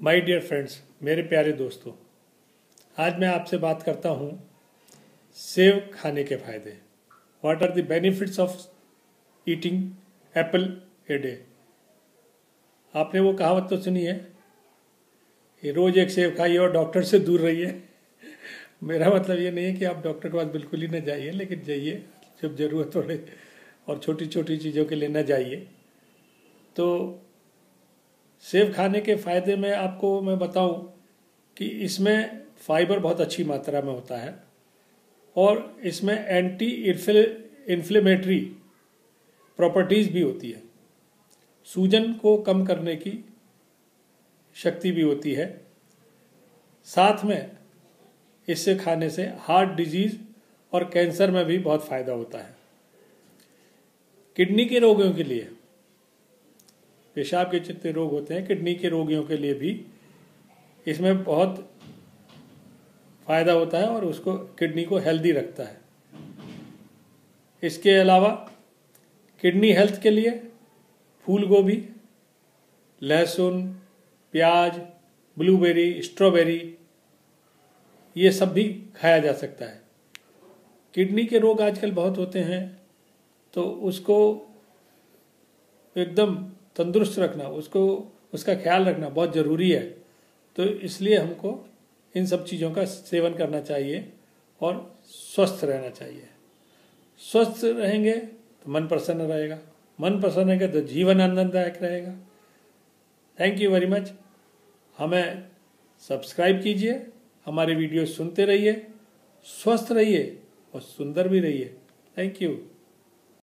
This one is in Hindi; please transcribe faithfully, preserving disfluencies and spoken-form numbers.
माय डियर फ्रेंड्स, मेरे प्यारे दोस्तों, आज मैं आपसे बात करता हूँ सेव खाने के फायदे। What are the benefits of eating apple a day. आपने वो कहावत तो सुनी है, ये रोज एक सेव खाइए और डॉक्टर से दूर रहिए। मेरा मतलब ये नहीं है कि आप डॉक्टर के पास बिल्कुल ही न जाइए, लेकिन जाइए जब जरूरत पड़े और छोटी छोटी चीज़ों के लिए न जाइए। तो सेव खाने के फ़ायदे में आपको मैं बताऊं कि इसमें फाइबर बहुत अच्छी मात्रा में होता है और इसमें एंटी इन्फ्लेमेटरी प्रॉपर्टीज़ भी होती है। सूजन को कम करने की शक्ति भी होती है। साथ में इससे खाने से हार्ट डिजीज़ और कैंसर में भी बहुत फ़ायदा होता है। किडनी के रोगियों के लिए, पेशाब के जितने रोग होते हैं, किडनी के रोगियों के लिए भी इसमें बहुत फ़ायदा होता है और उसको किडनी को हेल्दी रखता है। इसके अलावा किडनी हेल्थ के लिए फूल गोभी, लहसुन, प्याज, ब्लूबेरी, स्ट्रॉबेरी, ये सब भी खाया जा सकता है। किडनी के रोग आजकल बहुत होते हैं, तो उसको एकदम तंदुरुस्त रखना, उसको उसका ख्याल रखना बहुत ज़रूरी है। तो इसलिए हमको इन सब चीज़ों का सेवन करना चाहिए और स्वस्थ रहना चाहिए। स्वस्थ रहेंगे तो मन प्रसन्न रहेगा, मन प्रसन्न रहेगा तो जीवन आनंददायक रहेगा। Thank you very much. हमें सब्सक्राइब कीजिए, हमारे वीडियो सुनते रहिए, स्वस्थ रहिए और सुंदर भी रहिए। Thank you.